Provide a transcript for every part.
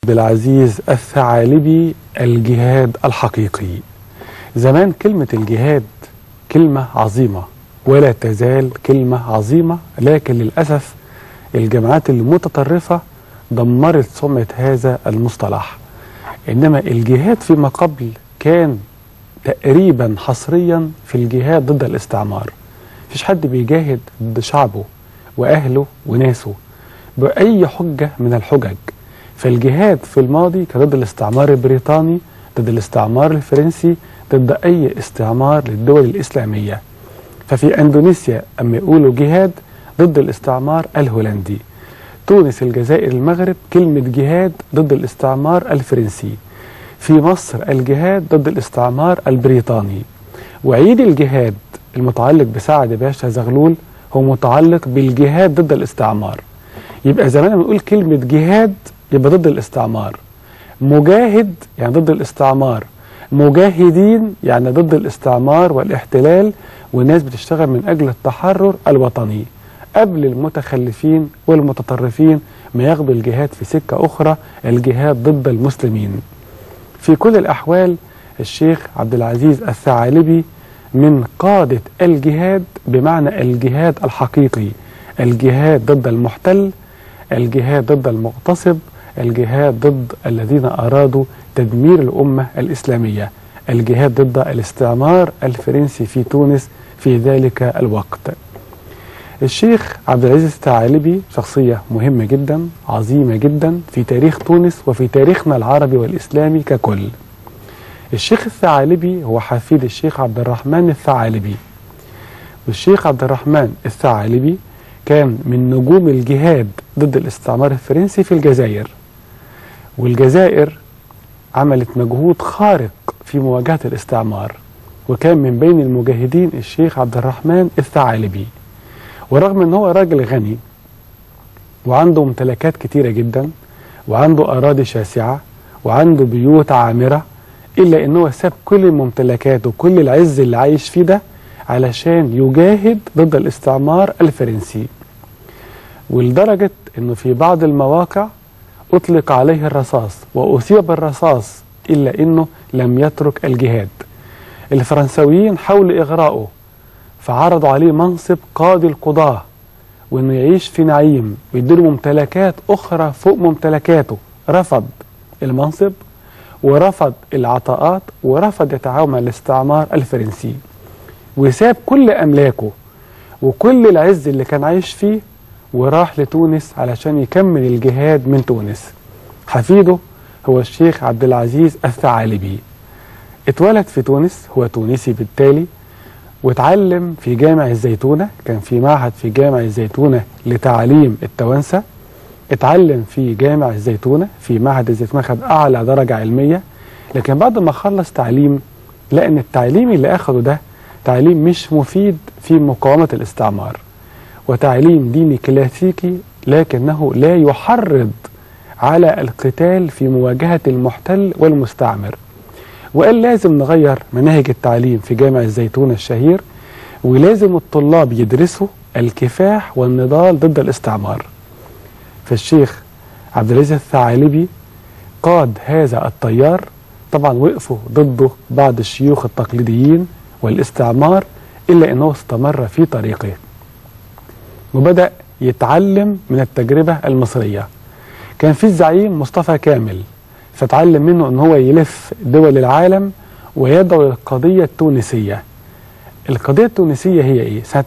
عبد العزيز الثعالبي الجهاد الحقيقي. زمان كلمة الجهاد كلمة عظيمة ولا تزال كلمة عظيمة، لكن للأسف الجماعات المتطرفة دمرت سمعة هذا المصطلح. إنما الجهاد فيما قبل كان تقريبا حصريا في الجهاد ضد الاستعمار. مفيش حد بيجاهد ضد شعبه وأهله وناسه بأي حجة من الحجج. فالجهاد في الماضي كان ضد الاستعمار البريطاني، ضد الاستعمار الفرنسي، ضد أي استعمار للدول الإسلامية. ففي أندونيسيا أما يقولوا جهاد ضد الاستعمار الهولندي، تونس الجزائر المغرب كلمة جهاد ضد الاستعمار الفرنسي، في مصر الجهاد ضد الاستعمار البريطاني. وعيد الجهاد المتعلق بسعد باشا زغلول هو متعلق بالجهاد ضد الاستعمار. يبقى زمان لما نقول كلمة جهاد يبقى ضد الاستعمار، مجاهد يعني ضد الاستعمار، مجاهدين يعني ضد الاستعمار والاحتلال، والناس بتشتغل من أجل التحرر الوطني قبل المتخلفين والمتطرفين ما ياخدوا الجهاد في سكة أخرى، الجهاد ضد المسلمين. في كل الأحوال الشيخ عبد العزيز الثعالبي من قادة الجهاد بمعنى الجهاد الحقيقي، الجهاد ضد المحتل، الجهاد ضد المغتصب، الجهاد ضد الذين أرادوا تدمير الأمة الإسلامية، الجهاد ضد الاستعمار الفرنسي في تونس في ذلك الوقت. الشيخ عبد العزيز الثعالبي شخصية مهمة جدا، عظيمة جدا في تاريخ تونس وفي تاريخنا العربي والإسلامي ككل. الشيخ الثعالبي هو حفيد الشيخ عبد الرحمن الثعالبي، والشيخ عبد الرحمن الثعالبي كان من نجوم الجهاد ضد الاستعمار الفرنسي في الجزائر، والجزائر عملت مجهود خارق في مواجهة الاستعمار، وكان من بين المجاهدين الشيخ عبد الرحمن الثعالبي. ورغم ان هو راجل غني وعنده ممتلكات كتيرة جدا وعنده أراضي شاسعة وعنده بيوت عامرة، إلا أنه ساب كل الممتلكات وكل العز اللي عايش فيه ده علشان يجاهد ضد الاستعمار الفرنسي. ولدرجة أنه في بعض المواقع أطلق عليه الرصاص وأصيب بالرصاص، إلا أنه لم يترك الجهاد. الفرنساويين حاولوا إغراءه، فعرضوا عليه منصب قاضي القضاة وأنه يعيش في نعيم ويديله ممتلكات أخرى فوق ممتلكاته. رفض المنصب ورفض العطاءات ورفض يتعاون مع الاستعمار الفرنسي، وساب كل أملاكه وكل العز اللي كان عايش فيه وراح لتونس علشان يكمل الجهاد من تونس. حفيده هو الشيخ عبد العزيز الثعالبي. اتولد في تونس، هو تونسي بالتالي، واتعلم في جامع الزيتونة، كان في معهد في جامع الزيتونة لتعليم التوانسة. اتعلم في جامع الزيتونة في معهد الزيتونة، خد أعلى درجة علمية. لكن بعد ما خلص تعليم لقى أن التعليم اللي أخده ده تعليم مش مفيد في مقاومة الاستعمار، وتعليم ديني كلاسيكي لكنه لا يحرض على القتال في مواجهة المحتل والمستعمر. وقال لازم نغير مناهج التعليم في جامع الزيتونة الشهير، ولازم الطلاب يدرسوا الكفاح والنضال ضد الاستعمار. فالشيخ عبد العزيز الثعالبي قاد هذا التيار. طبعا وقفوا ضده بعض الشيوخ التقليديين والاستعمار، إلا أنه استمر في طريقه وبدأ يتعلم من التجربة المصرية. كان في الزعيم مصطفى كامل، فتعلم منه أنه هو يلف دول العالم ويدعو للقضية التونسية. القضية التونسية هي إيه؟ سنة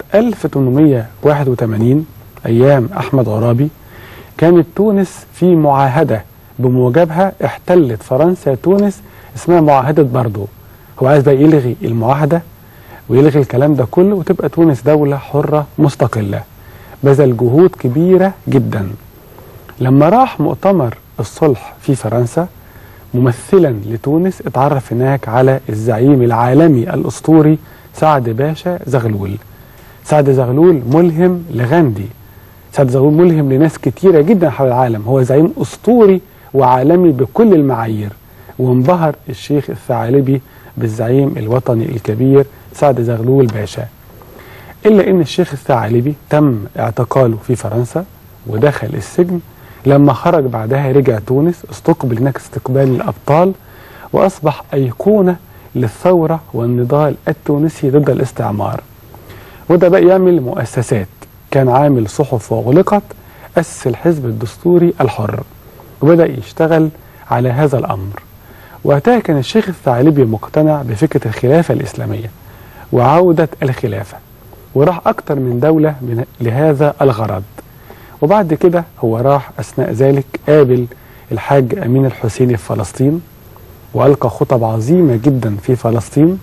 1881 أيام أحمد عرابي كانت تونس في معاهدة بموجبها احتلت فرنسا تونس اسمها معاهدة باردو. هو عايز بقى يلغي المعاهدة ويلغي الكلام ده كله وتبقى تونس دولة حرة مستقلة. بذل جهود كبيرة جدا. لما راح مؤتمر الصلح في فرنسا ممثلا لتونس اتعرف هناك على الزعيم العالمي الأسطوري سعد باشا زغلول. سعد زغلول ملهم لغاندي، سعد زغلول ملهم لناس كتيرة جدا حول العالم، هو زعيم أسطوري وعالمي بكل المعايير. وانبهر الشيخ الثعالبي بالزعيم الوطني الكبير سعد زغلول باشا. إلا أن الشيخ الثعالبي تم اعتقاله في فرنسا ودخل السجن لما خرج بعدها رجع تونس، استقبل هناك استقبال الأبطال، وأصبح أيقونة للثورة والنضال التونسي ضد الاستعمار. وده بقى يعمل مؤسسات، كان عامل صحف وأغلقت، أسس الحزب الدستوري الحر وبدأ يشتغل على هذا الأمر. وقتها كان الشيخ الثعلبي مقتنع بفكرة الخلافة الإسلامية وعودة الخلافة، وراح أكتر من دولة لهذا الغرض. وبعد كده هو راح أثناء ذلك قابل الحاج أمين الحسيني في فلسطين، وألقى خطب عظيمة جدا في فلسطين،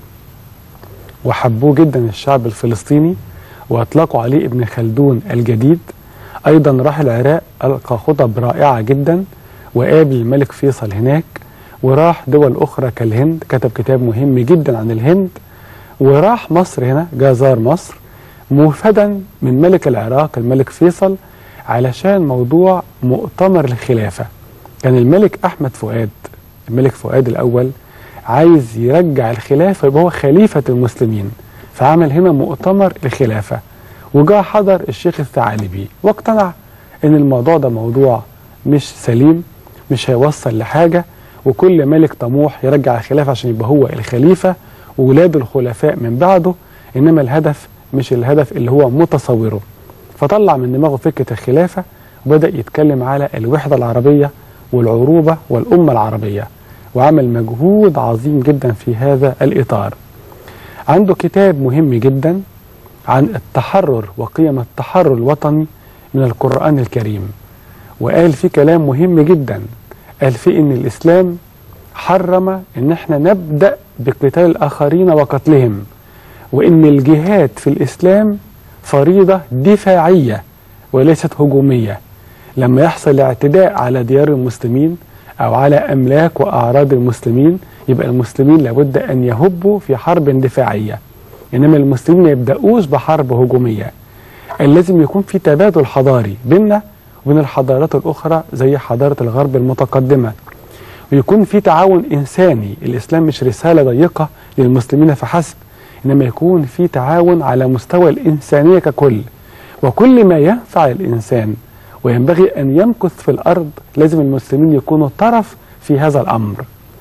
وحبوه جدا الشعب الفلسطيني، وأطلقوا عليه ابن خلدون الجديد. أيضا راح العراق، ألقى خطب رائعة جدا، وقابل الملك فيصل هناك. وراح دول أخرى كالهند، كتب كتاب مهم جدا عن الهند. وراح مصر هنا، جاء زار مصر موفدا من ملك العراق الملك فيصل علشان موضوع مؤتمر الخلافة. كان الملك أحمد فؤاد، الملك فؤاد الأول، عايز يرجع الخلافة يبقى هو خليفة المسلمين، فعمل هنا مؤتمر الخلافة. وجاء حضر الشيخ الثعالبي واقتنع ان الموضوع ده موضوع مش سليم، مش هيوصل لحاجة، وكل ملك طموح يرجع الخلافة عشان يبقى هو الخليفة وولاده الخلفاء من بعده، انما الهدف مش الهدف اللي هو متصوره. فطلع من دماغه فكرة الخلافة وبدأ يتكلم على الوحدة العربية والعروبة والأمة العربية، وعمل مجهود عظيم جدا في هذا الإطار. عنده كتاب مهم جدا عن التحرر وقيم التحرر الوطني من القرآن الكريم، وقال فيه كلام مهم جدا. قال فيه ان الإسلام حرم ان احنا نبدأ بقتال الآخرين وقتلهم، وان الجهاد في الإسلام فريضة دفاعية وليست هجومية. لما يحصل اعتداء على ديار المسلمين أو على أملاك وأعراض المسلمين، يبقى المسلمين لابد أن يهبوا في حرب دفاعية، إنما المسلمين ما يبدأوش بحرب هجومية. لازم يكون في تبادل حضاري بيننا وبين الحضارات الأخرى زي حضارة الغرب المتقدمة، ويكون في تعاون إنساني. الإسلام مش رسالة ضيقة للمسلمين فحسب، إنما يكون في تعاون على مستوى الإنسانية ككل، وكل ما ينفع الإنسان وينبغي أن يمكث في الأرض لازم المسلمين يكونوا طرف في هذا الأمر.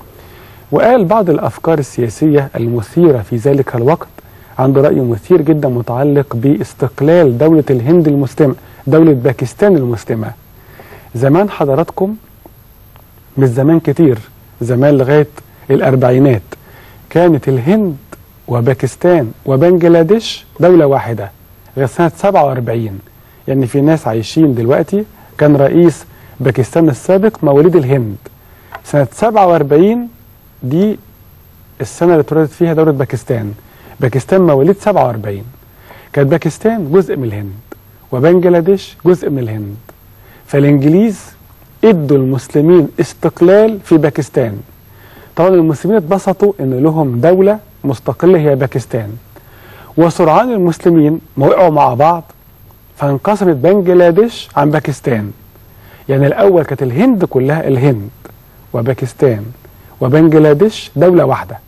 وقال بعض الأفكار السياسية المثيرة في ذلك الوقت. عنده رأي مثير جدا متعلق باستقلال دولة الهند المسلمة، دولة باكستان المسلمة. زمان حضراتكم، مش زمان كتير، زمان لغاية الأربعينات، كانت الهند وباكستان وبنجلاديش دولة واحدة غير سنة 47. يعني في ناس عايشين دلوقتي، كان رئيس باكستان السابق مواليد الهند. سنة 47 دي السنة اللي اتولدت فيها دولة باكستان. باكستان مواليد 47. كانت باكستان جزء من الهند وبنجلاديش جزء من الهند. فالإنجليز ادوا المسلمين استقلال في باكستان. طبعا المسلمين اتبسطوا ان لهم دولة مستقلة هي باكستان، وسرعان المسلمين ما وقعوا مع بعض فانقسمت بنجلاديش عن باكستان. يعني الأول كانت الهند كلها، الهند وباكستان وبنجلاديش دولة واحدة.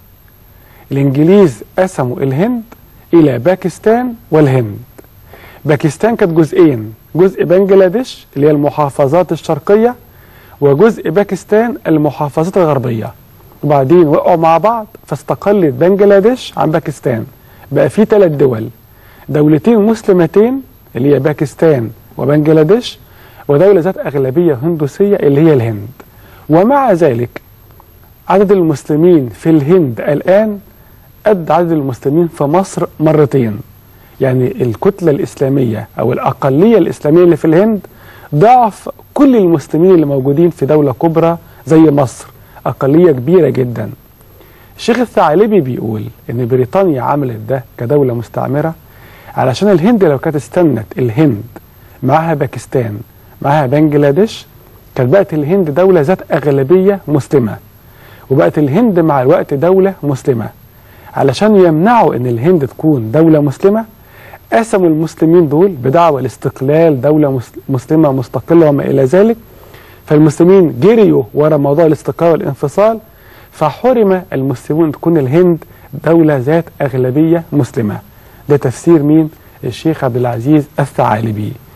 الإنجليز قسموا الهند إلى باكستان والهند. باكستان كانت جزئين، جزء بنجلاديش اللي هي المحافظات الشرقية، وجزء باكستان المحافظات الغربية. وبعدين وقعوا مع بعض فاستقلت بنجلاديش عن باكستان، بقى في 3 دول، دولتين مسلمتين اللي هي باكستان وبنجلاديش، ودولة ذات أغلبية هندوسية اللي هي الهند. ومع ذلك عدد المسلمين في الهند الآن قد عدد المسلمين في مصر مرتين. يعني الكتلة الإسلامية أو الأقلية الإسلامية اللي في الهند ضعف كل المسلمين اللي موجودين في دولة كبرى زي مصر، أقلية كبيرة جدا. الشيخ الثعلبي بيقول إن بريطانيا عملت ده كدولة مستعمرة علشان الهند لو كانت استنت الهند معها باكستان معها بنجلاديش كانت بقت الهند دولة ذات أغلبية مسلمة، وبقت الهند مع الوقت دولة مسلمة. علشان يمنعوا ان الهند تكون دولة مسلمة قسموا المسلمين دول بدعوى الاستقلال، دولة مسلمة مستقلة وما إلى ذلك. فالمسلمين جريوا ورا موضوع الاستقلال والانفصال، فحرم المسلمون تكون الهند دولة ذات أغلبية مسلمة. ده تفسير مين؟ الشيخ عبد العزيز الثعالبي.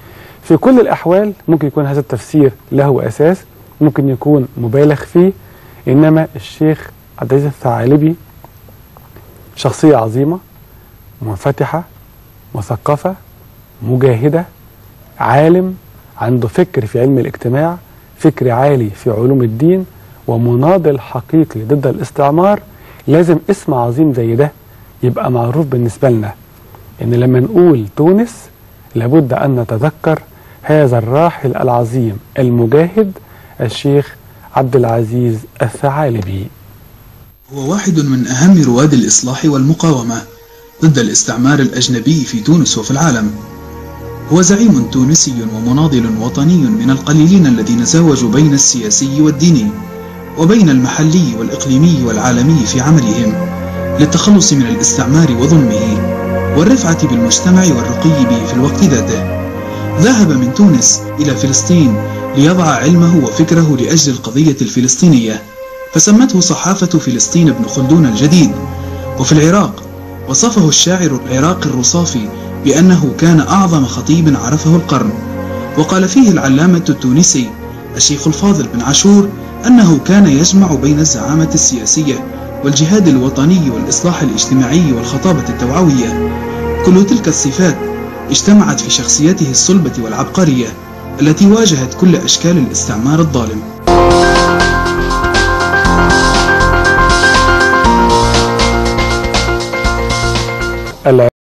في كل الأحوال ممكن يكون هذا التفسير له أساس، ممكن يكون مبالغ فيه، إنما الشيخ عبد العزيز الثعالبي شخصية عظيمة، منفتحة، مثقفة، مجاهدة، عالم، عنده فكر في علم الاجتماع، فكر عالي في علوم الدين، ومناضل حقيقي ضد الاستعمار. لازم اسم عظيم زي ده يبقى معروف بالنسبة لنا، إن لما نقول تونس لابد أن نتذكر هذا الراحل العظيم المجاهد الشيخ عبد العزيز الثعالبي. هو واحد من أهم رواد الإصلاح والمقاومة ضد الاستعمار الأجنبي في تونس وفي العالم. هو زعيم تونسي ومناضل وطني من القليلين الذين زاوجوا بين السياسي والديني وبين المحلي والإقليمي والعالمي في عملهم للتخلص من الاستعمار وظلمه والرفعة بالمجتمع والرقي به في الوقت ذاته. ذهب من تونس إلى فلسطين ليضع علمه وفكره لأجل القضية الفلسطينية، فسمته صحافة فلسطين ابن خلدون الجديد. وفي العراق وصفه الشاعر العراقي الرصافي بأنه كان أعظم خطيب عرفه القرن. وقال فيه العلامة التونسي الشيخ الفاضل بن عاشور أنه كان يجمع بين الزعامة السياسية والجهاد الوطني والإصلاح الاجتماعي والخطابة التوعوية. كل تلك الصفات اجتمعت في شخصيته الصلبة والعبقرية التي واجهت كل أشكال الاستعمار الظالم.